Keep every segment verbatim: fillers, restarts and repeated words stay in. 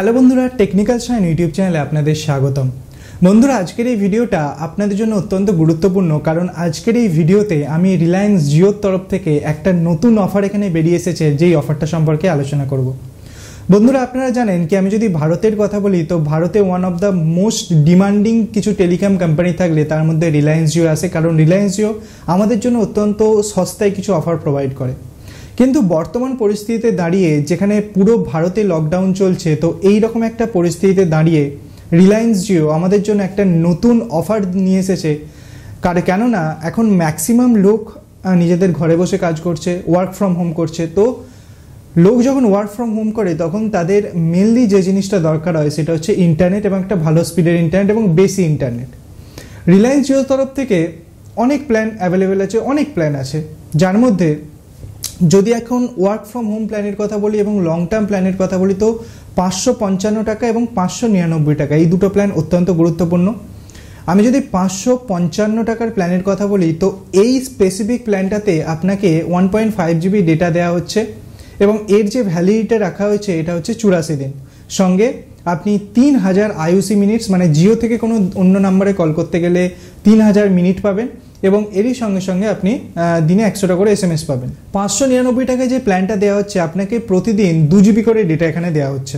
Hello বন্ধুরা, technical shine YouTube চ্যানেলে আপনাদের স্বাগতম। বন্ধুরা, আজকের এই ভিডিওটা আপনাদের জন্য অত্যন্ত গুরুত্বপূর্ণ, কারণ আজকের এই ভিডিওতে আমি রিলায়েন্স জিওর তরফ থেকে একটা নতুন অফার এখানে বেরিয়ে এসেছে, যেই অফারটা সম্পর্কে আলোচনা করব। বন্ধুরা, আপনারা জানেন কি আমি যদি ভারতের কথা বলি, তো ভারতে one of the most demanding কিছু টেলিকম কোম্পানি থাকলে তার মধ্যে রিলায়েন্স জিও আছে, কারণ রিলায়েন্স জিও আমাদের জন্য অত্যন্ত সস্তায় কিছু অফার প্রোভাইড করে। কিন্তু বর্তমান পরিস্থিতিতে দাঁড়িয়ে, যেখানে পুরো ভারতে লকডাউন চলছে, তো এই রকম একটা পরিস্থিতিতে দাঁড়িয়ে রিলায়েন্স জিও আমাদের জন্য একটা নতুন অফার নিয়ে এসেছে। কারণ কেননা এখন ম্যাক্সিমাম লোক নিজেদের ঘরে বসে কাজ করছে, ওয়ার্ক ফ্রম হোম করছে। তো লোক যখন ওয়ার্ক ফ্রম হোম করে, তখন তাদের মেনলি যে জিনিসটা দরকার হয় সেটা হচ্ছে ইন্টারনেট, এবং একটা ভালো স্পিডের ইন্টারনেট এবং বেশি ইন্টারনেট। রিলায়েন্স জিওর তরফ থেকে অনেক প্ল্যান অ্যাভেলেবেল আছে, অনেক প্ল্যান আছে, যার মধ্যে যদি এখন ওয়ার্ক ফ্রম হোম প্ল্যানের কথা বলি এবং লং টার্ম প্ল্যানের কথা বলি, তো পাঁচশো পঞ্চান্ন টাকা এবং পাঁচশো নিরানব্বই টাকা এই দুটো প্ল্যান অত্যন্ত গুরুত্বপূর্ণ। আমি যদি পাঁচশো পঞ্চান্ন টাকার প্ল্যানের কথা বলি, তো এই স্পেসিফিক প্ল্যানটাতে আপনাকে one point five GB data দেওয়া হচ্ছে, এবং এর যে ভ্যালিডিটি রাখা হয়েছে এটা হচ্ছে চুরাশি দিন। সঙ্গে আপনি তিন হাজার আইইউসি মিনিটস, মানে জিও থেকে কোনো অন্য নাম্বারে কল করতে গেলে তিন হাজার মিনিট পাবেন, এবং এরই সঙ্গে সঙ্গে আপনি দিনে একশো টাকা করে এস এম এস পাবেন। পাঁচশো নিরানব্বই টাকায় যে প্ল্যানটা দেওয়া হচ্ছে, আপনাকে প্রতিদিন দু জিবি করে ডেটা এখানে দেওয়া হচ্ছে।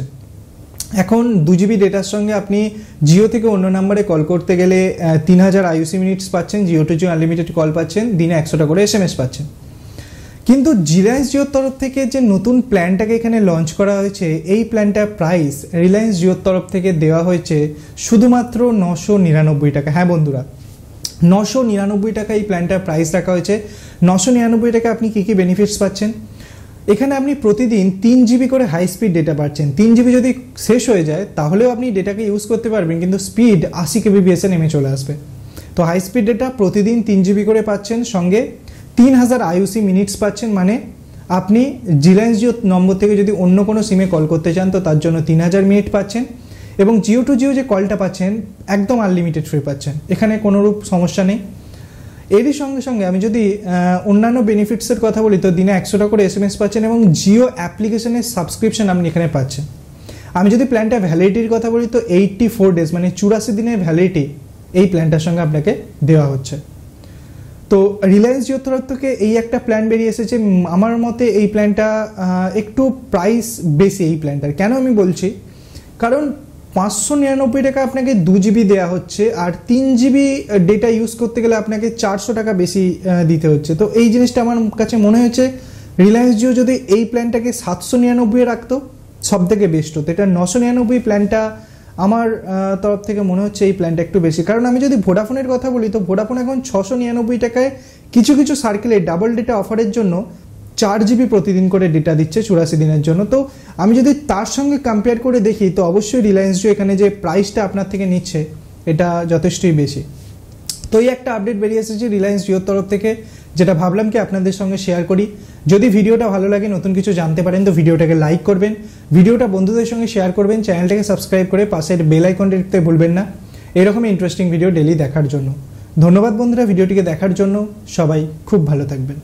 এখন দু জিবি ডেটার সঙ্গে আপনি জিও থেকে অন্য নাম্বারে কল করতে গেলে তিন হাজার আইইউসি মিনিটস পাচ্ছেন, Jio to Jio unlimited call পাচ্ছেন, দিনে একশো টাকা করে এস এম এস পাচ্ছেন। কিন্তু রিলায়েন্স জিওর তরফ থেকে যে নতুন প্ল্যানটাকে এখানে লঞ্চ করা হয়েছে, এই প্ল্যানটার প্রাইস রিলায়েন্স জিওর তরফ থেকে দেওয়া হয়েছে শুধুমাত্র নশো নিরানব্বই টাকা। হ্যাঁ বন্ধুরা, নশো নিরানব্বই টাকা এই প্ল্যানটার প্রাইস রাখা হয়েছে। নশো নিরানব্বই টাকা আপনি কী কী বেনিফিটস পাচ্ছেন? এখানে আপনি প্রতিদিন তিন জিবি করে হাই স্পিড ডেটা পাচ্ছেন। তিন জিবি যদি শেষ হয়ে যায় তাহলেও আপনি ডেটাকে ইউজ করতে পারবেন, কিন্তু স্পিড আশি কেবিপিএসে নেমে চলে আসবে। তো হাই স্পিড ডেটা প্রতিদিন তিন জিবি করে পাচ্ছেন, সঙ্গে তিন হাজার আইইউসি মিনিটস পাচ্ছেন। মানে আপনি রিলায়েন্স জিও নম্বর থেকে যদি অন্য কোনো সিমে কল করতে চান, তো তার জন্য তিন হাজার মিনিট পাচ্ছেন, এবং জিও টু জিও যে কলটা পাচ্ছেন একদম আনলিমিটেড ফ্রি পাচ্ছেন, এখানে কোনোরূপ সমস্যা নেই। এরই সঙ্গে সঙ্গে আমি যদি অন্যান্য বেনিফিটসের কথা বলি, তো দিনে একশো টাকা করে এস এম এস পাচ্ছেন, এবং জিও অ্যাপ্লিকেশনের সাবস্ক্রিপশন আপনি এখানে পাচ্ছেন। আমি যদি প্ল্যানটা ভ্যালিডিটির কথা বলি, তো এইটটি ফোর ডেজ মানে চুরাশি দিনের ভ্যালিডিটি এই প্ল্যানটার সঙ্গে আপনাকে দেওয়া হচ্ছে। তো রিলায়েন্স জিওর তরফ থেকে এই একটা প্ল্যান বেরিয়ে এসেছে। আমার মতে এই প্ল্যানটা একটু প্রাইস বেশি এই প্ল্যানটার। কেন আমি বলছি? কারণ পাঁচশো নিরানব্বই টাকা আপনাকে দু জিবি দেওয়া হচ্ছে, আর তিন জিবি ডেটা ইউজ করতে গেলে আপনাকে চারশো টাকা বেশি দিতে হচ্ছে। তো এই জিনিসটা আমার কাছে মনে হয়েছে রিলায়েন্স জিও যদি এই প্ল্যানটাকে সাতশো নিরানব্বই রাখতো সব থেকে বেস্ট হতো। এটা নশো নিরানব্বই প্ল্যানটা আমার তরফ থেকে মনে হচ্ছে এই প্ল্যানটা একটু বেশি। কারণ আমি যদি ভোডাফোনের কথা বলি, তো ভোডাফোন এখন ছশো নিরানব্বই টাকায় কিছু কিছু সার্কেলে ডাবল ডেটা অফারের জন্য চার জিবি প্রতিদিন করে ডেটা দিচ্ছে চুরাশি দিনের জন্য। তো আমি যদি তার সঙ্গে কম্পেয়ার করে দেখি, তো অবশ্যই রিলায়েন্স জিও এখানে যে প্রাইসটা আপনার থেকে নিচ্ছে এটা যথেষ্টই বেশি। তো এই একটা আপডেট বেরিয়ে এসেছে রিলায়েন্স জিওর তরফ থেকে, যেটা ভাবলাম কি আপনাদের সঙ্গে শেয়ার করি। যদি ভিডিওটা ভালো লাগে, নতুন কিছু জানতে পারেন, তো ভিডিওটাকে লাইক করবেন, ভিডিওটা বন্ধুদের সঙ্গে শেয়ার করবেন, চ্যানেলটাকে সাবস্ক্রাইব করে পাশের বেল আইকনটা টিপতে ভুলবেন না এরকমই ইন্টারেস্টিং ভিডিও ডেলি দেখার জন্য। ধন্যবাদ বন্ধুরা ভিডিওটিকে দেখার জন্য। সবাই খুব ভালো থাকবেন।